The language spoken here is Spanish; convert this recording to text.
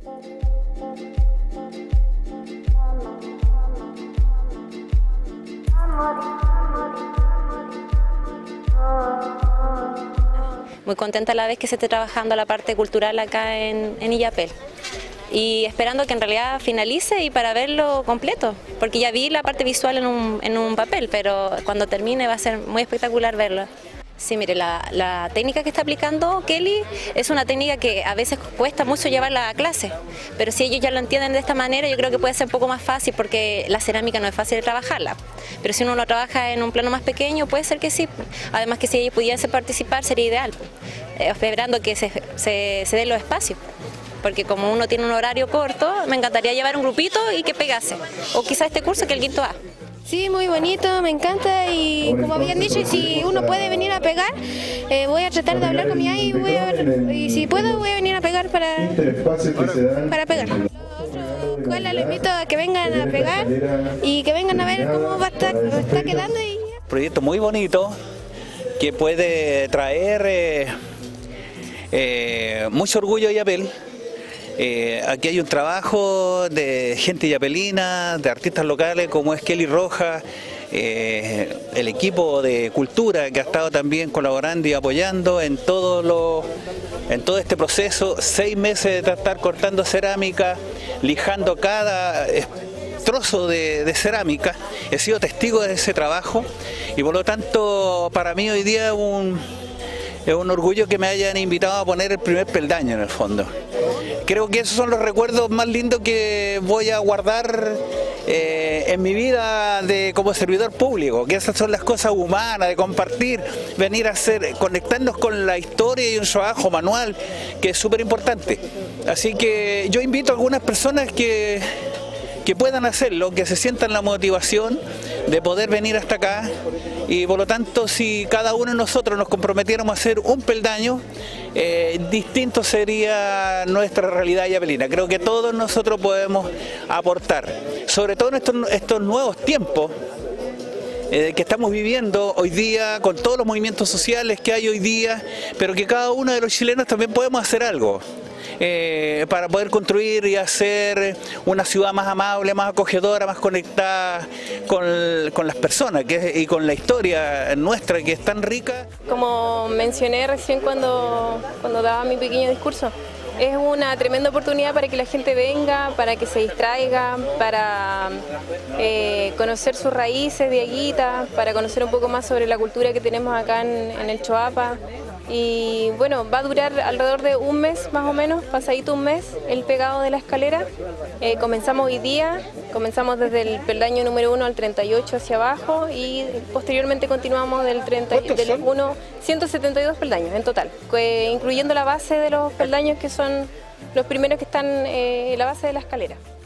Muy contenta a la vez que se esté trabajando la parte cultural acá en Illapel. Y esperando que en realidad finalice y para verlo completo, porque ya vi la parte visual en un papel, pero cuando termine va a ser muy espectacular verlo. Sí, mire, la técnica que está aplicando Kelly es una técnica que a veces cuesta mucho llevarla a clase, pero si ellos ya lo entienden de esta manera, yo creo que puede ser un poco más fácil, porque la cerámica no es fácil de trabajarla, pero si uno lo trabaja en un plano más pequeño, puede ser que sí. Además que si ellos pudiesen participar sería ideal, esperando que se den los espacios. Porque como uno tiene un horario corto, me encantaría llevar un grupito y que pegase, o quizás este curso que es el quinto A. Sí, muy bonito, me encanta, y como habían dicho, si uno puede venir a pegar, voy a tratar de hablar con mi AI y si puedo voy a venir a pegar para pegar. La escuela les invito a que vengan a pegar y que vengan a ver cómo está quedando. Un proyecto muy bonito que puede traer mucho orgullo a Illapel. Aquí hay un trabajo de gente illapelina, de artistas locales como es Kelly Rojas, el equipo de cultura que ha estado también colaborando y apoyando en todo este proceso. 6 meses de estar cortando cerámica, lijando cada trozo de cerámica. He sido testigo de ese trabajo y por lo tanto para mí hoy día es un orgullo que me hayan invitado a poner el primer peldaño en el fondo. Creo que esos son los recuerdos más lindos que voy a guardar en mi vida como servidor público, que esas son las cosas humanas, de compartir, venir a conectarnos con la historia y un trabajo manual que es súper importante. Así que yo invito a algunas personas que puedan hacerlo, que se sientan la motivación de poder venir hasta acá, y por lo tanto si cada uno de nosotros nos comprometiéramos a hacer un peldaño, distinto sería nuestra realidad illapelina. Creo que todos nosotros podemos aportar, sobre todo en estos nuevos tiempos que estamos viviendo hoy día, con todos los movimientos sociales que hay hoy día, pero que cada uno de los chilenos también podemos hacer algo. Para poder construir y hacer una ciudad más amable, más acogedora, más conectada con las personas y con la historia nuestra, que es tan rica. Como mencioné recién cuando daba mi pequeño discurso, es una tremenda oportunidad para que la gente venga, para que se distraiga, para conocer sus raíces de Aguita, para conocer un poco más sobre la cultura que tenemos acá en el Choapa. Y bueno, va a durar alrededor de un mes más o menos, pasadito un mes, el pegado de la escalera. Comenzamos hoy día, comenzamos desde el peldaño número 1 al 38 hacia abajo, y posteriormente continuamos del 1, 172 peldaños en total, incluyendo la base de los peldaños, que son los primeros que están en la base de la escalera.